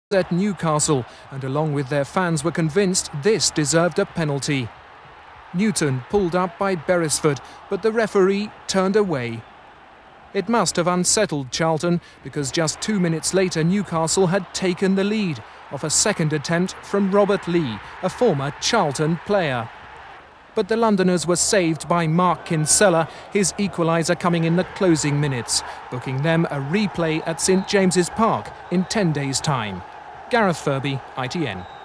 at Newcastle, and along with their fans were convinced this deserved a penalty. Newton pulled up by Beresford, but the referee turned away. It must have unsettled Charlton, because just 2 minutes later Newcastle had taken the lead off a second attempt from Robert Lee, a former Charlton player. But the Londoners were saved by Mark Kinsella, his equaliser coming in the closing minutes, booking them a replay at St James's Park in 10 days' time. Gareth Furby, ITN.